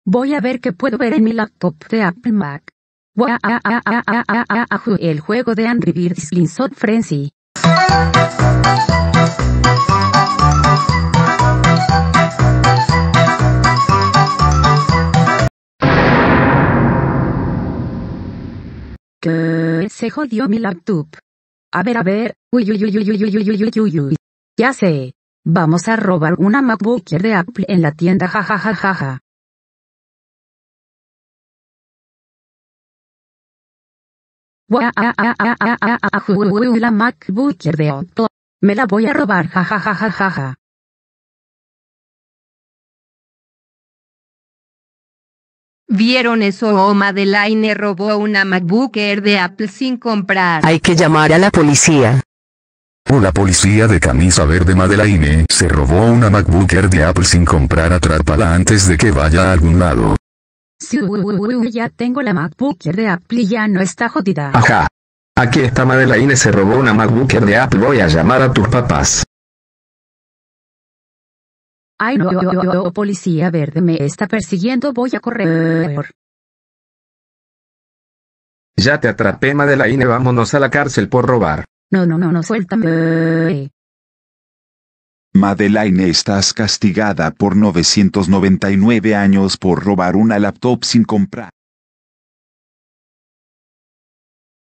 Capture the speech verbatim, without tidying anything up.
Voy a ver qué puedo ver en mi laptop de Apple Mac. Gua- ah, ah, ah, ah, ah, ah, ah, ju- El juego de Angry Birds Linson Frenzy. ¿Qué? Se jodió mi laptop. A ver, a ver. Uy, uy, uy, uy, uy, uy, uy, uy, uy, uy. Ya sé. Vamos a robar una MacBook Air de Apple en la tienda, jajajajaja. Gua- ah, ah, ah, ah, ah, ah, ju- ju- ju- La MacBook Air de Apple. Me la voy a robar, jajajajaja. ¿Vieron eso? Oh, Madeleine robó una MacBook Air de Apple sin comprar. Hay que llamar a la policía. La policía de camisa verde Madeleine se robó una MacBook Air de Apple sin comprar. Atrápala antes de que vaya a algún lado. Sí, uy, uy, uy, uy, ya tengo la MacBook Air de Apple y ya no está jodida. Ajá. Aquí está Madeleine, se robó una MacBook Air de Apple. Voy a llamar a tus papás. Ay no, yo, yo, yo, policía verde me está persiguiendo, voy a correr. Ya te atrapé, Madeleine, vámonos a la cárcel por robar. No, no, no, no, suéltame. Madeleine, estás castigada por novecientos noventa y nueve años por robar una laptop sin comprar.